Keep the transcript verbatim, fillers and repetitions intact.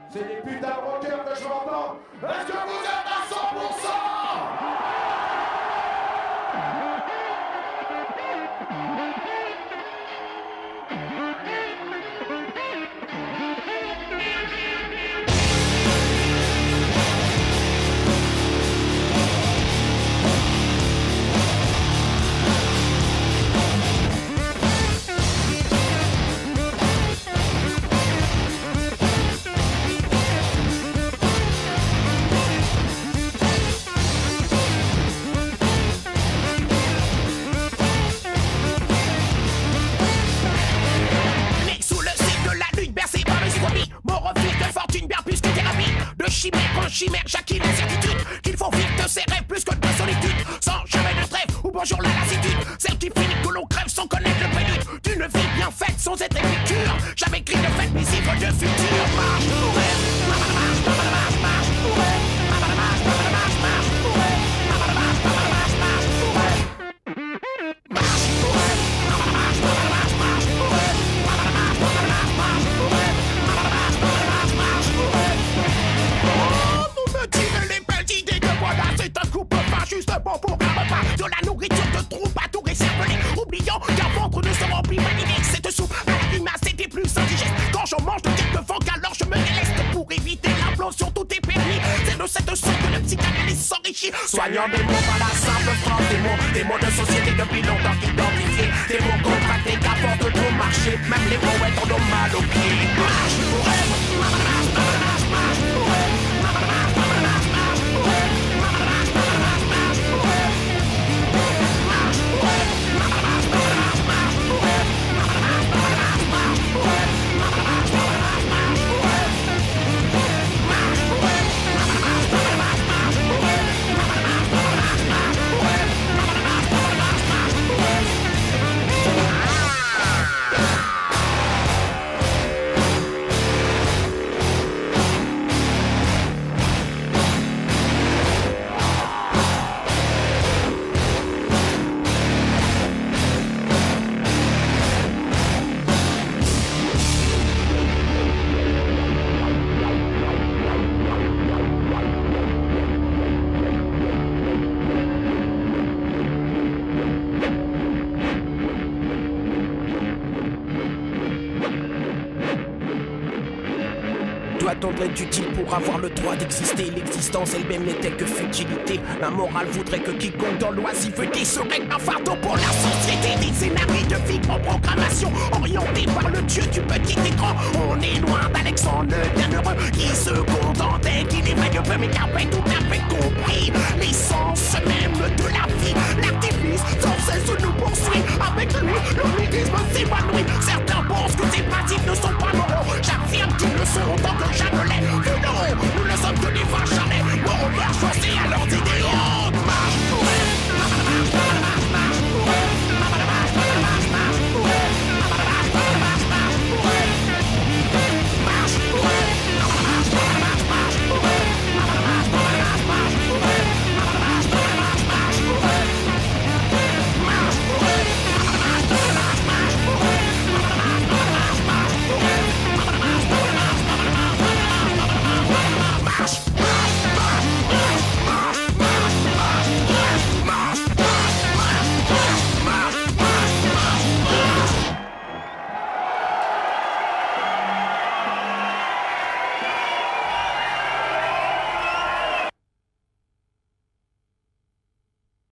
C'est des putains de rockers que je veux entendre. Est-ce que vous êtes à cent pour cent? Chimère en chimère, j'acquis l'incertitude qu'il faut vivre de ses rêves plus que de solitude. Sans jamais de trêve ou bonjour la lassitude. Celle qui finit que l'on crève sans connaître le prélude d'une vie bien faite sans être écriture. J'avais écrit de fête visible de futur. Marche, ouais, marche, marche, marche, marche, ouais, marche, marche, marche, marche, ouais, marche, marche, marche, marche, ouais, marche, ouais, marche, marche, marche, marche, ouais, marche, marche, marche, marche, ouais, marche, marche, marche, ouais. Tirez les belles idées que voilà, c'est un couple pas juste bon pour un repas. De la nourriture de troupe à tout récerveler. Oubliant qu'un ventre ne se remplit pas d'idées. Cette soupe à la grimace était plus indigeste. Quand j'en mange de quelques vents, alors je me déleste. Pour éviter l'implosion, tout est permis. C'est de cette sorte que le psychanalyste s'enrichit. Soignant des mots par la simple force des mots. Des mots de société depuis longtemps identifiés. Des mots contractés qu'apportent de trop marcher. Même les poètes en ont mal au pied. Marche pour elle, marche, marche, marche, marche pour elle. Doit-on être utile pour avoir le droit d'exister? L'existence elle-même n'est-elle que futilité? La morale voudrait que quiconque dans l'oisiveté serait un fardeau pour la société. Des scénarios de vie en programmation orientés par le dieu du petit écran. On est loin d'Alexandre le Bienheureux qui se contentait qu'il éveille peu mais qu'avait tout à fait compris l'essence même de la vie. L'artifice sans cesse nous poursuit avec